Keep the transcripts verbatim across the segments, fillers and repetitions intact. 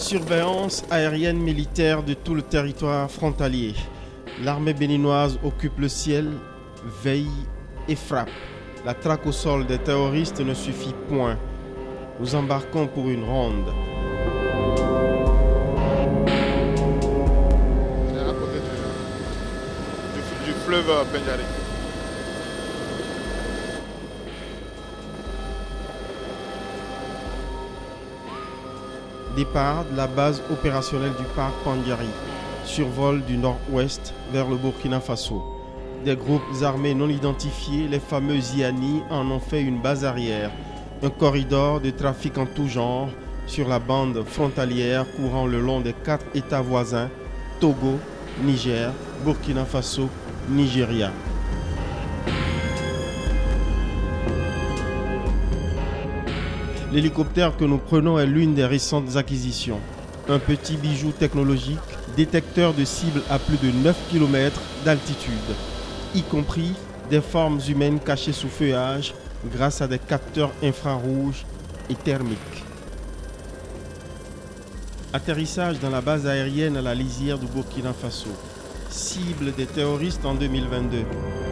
Surveillance aérienne militaire de tout le territoire frontalier. L'armée béninoise occupe le ciel, veille et frappe. La traque au sol des terroristes ne suffit point. Nous embarquons pour une ronde. À côté du, du fleuve Pendjari. Départ de la base opérationnelle du parc Pendjari. Survol du nord-ouest vers le Burkina Faso. Des groupes armés non identifiés, les fameux I A N I, en ont fait une base arrière. Un corridor de trafic en tout genre sur la bande frontalière courant le long des quatre États voisins, Togo, Niger, Burkina Faso, Nigeria. L'hélicoptère que nous prenons est l'une des récentes acquisitions. Un petit bijou technologique, détecteur de cibles à plus de neuf kilomètres d'altitude, y compris des formes humaines cachées sous feuillage grâce à des capteurs infrarouges et thermiques. Atterrissage dans la base aérienne à la lisière du Burkina Faso. Cible des terroristes en deux mille vingt-deux.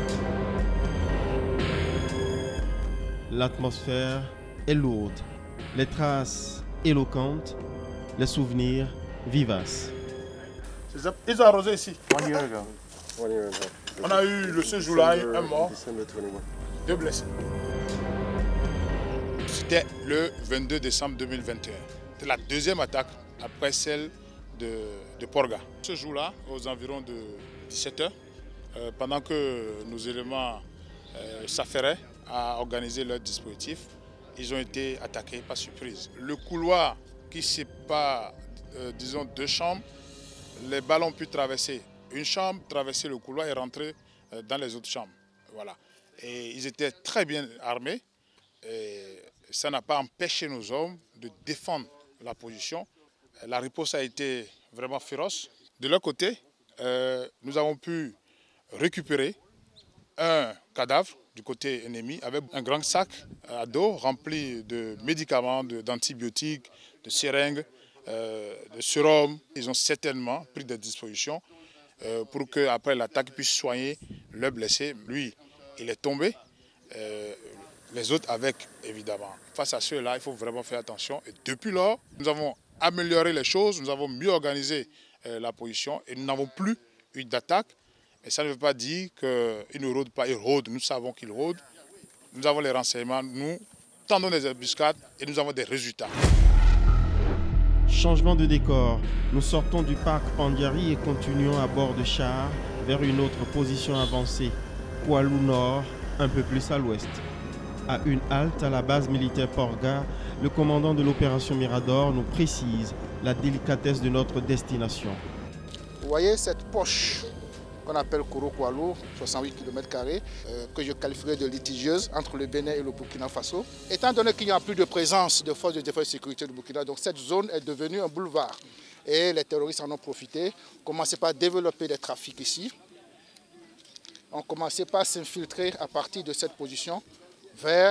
L'atmosphère est lourde, les traces éloquentes, les souvenirs vivaces. Ils ont arrosé ici. One year ago. One year ago. On a eu le ce jour-là un mort, deux blessés. C'était le vingt-deux décembre deux mille vingt et un. C'était la deuxième attaque après celle de, de Porga. Ce jour-là, aux environs de dix-sept heures, euh, pendant que nos éléments euh, s'affairaient à organiser leur dispositif, ils ont été attaqués par surprise. Le couloir qui sépare, euh, disons, deux chambres, les balles ont pu traverser une chambre, traverser le couloir et rentrer euh, dans les autres chambres. Voilà. Et ils étaient très bien armés. Et ça n'a pas empêché nos hommes de défendre la position. La riposte a été vraiment féroce. De leur côté, euh, nous avons pu récupérer un cadavre du côté ennemi avec un grand sac à dos rempli de médicaments, d'antibiotiques, de seringues, euh, de sérum. Ils ont certainement pris des dispositions euh, pour qu'après l'attaque, ils puissent soigner leurs blessés. Lui, il est tombé, euh, les autres avec, évidemment. Face à ceux-là, il faut vraiment faire attention. Et depuis lors, nous avons amélioré les choses, nous avons mieux organisé euh, la position et nous n'avons plus eu d'attaque. Et ça ne veut pas dire qu'ils ne rôdent pas, ils rôdent, nous savons qu'ils rôdent. Nous avons les renseignements, nous tendons des embuscades et nous avons des résultats. Changement de décor. Nous sortons du parc Pendjari et continuons à bord de chars vers une autre position avancée, Koualou Nord, un peu plus à l'ouest. À une halte à la base militaire Porga, le commandant de l'opération Mirador nous précise la délicatesse de notre destination. Vous voyez cette poche qu'on appelle Koro Koualou, soixante-huit kilomètres carrés, euh, que je qualifierais de litigieuse entre le Bénin et le Burkina Faso. Étant donné qu'il n'y a plus de présence de forces de défense et de sécurité du Burkina, donc cette zone est devenue un boulevard. Et les terroristes en ont profité, commencé par développer des trafics ici. On commençait par s'infiltrer à partir de cette position vers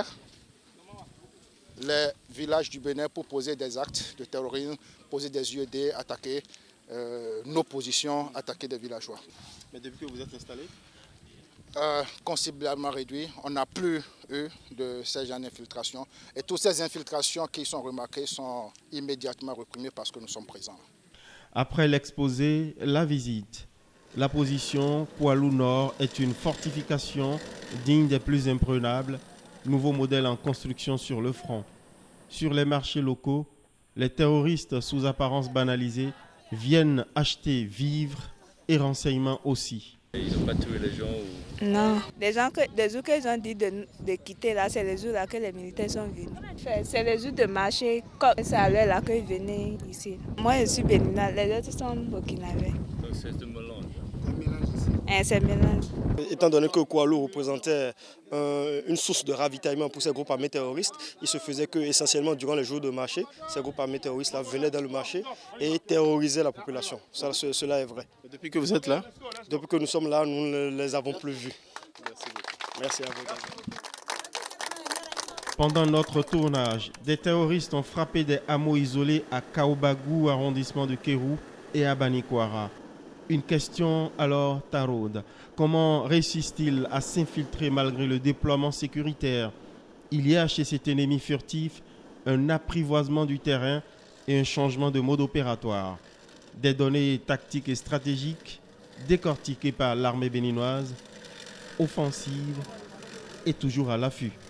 les villages du Bénin pour poser des actes de terrorisme, poser des U E D, attaquer euh, nos positions, attaquer des villageois. Mais depuis que vous êtes installé euh, Considérablement réduit. On n'a plus eu de ces genres d'infiltration. Et toutes ces infiltrations qui sont remarquées sont immédiatement réprimées parce que nous sommes présents. Après l'exposé, la visite. La position Koualou Nord est une fortification digne des plus imprenables, nouveau modèle en construction sur le front. Sur les marchés locaux, les terroristes sous apparence banalisée viennent acheter vivres et renseignements aussi. Ils n'ont pas tué les gens ou... Non. Des, gens que, des jours qu'ils ont dit de, de quitter là, c'est les jours là que les militaires sont venus. C'est les jours de marché, comme c'est à l'heure là qu'ils venaient ici. Moi je suis béninoise, les autres sont burkinabés. Donc c'est un mélange. Et c'est mélange. Étant donné que Koualou représentait euh, une source de ravitaillement pour ces groupes armés terroristes, il se faisait que essentiellement durant les jours de marché, ces groupes armés terroristes là venaient dans le marché et terrorisaient la population. Ça, ce, cela est vrai. Et depuis que vous êtes là? Depuis que nous sommes là, nous ne les avons plus vus. Merci beaucoup. Merci à vous. Pendant notre tournage, des terroristes ont frappé des hameaux isolés à Kaobagou, arrondissement de Kérou, et à Banikwara. Une question alors taraude. Comment réussissent-ils à s'infiltrer malgré le déploiement sécuritaire? Il y a chez cet ennemi furtif un apprivoisement du terrain et un changement de mode opératoire. Des données tactiques et stratégiques décortiquées par l'armée béninoise, offensive et toujours à l'affût.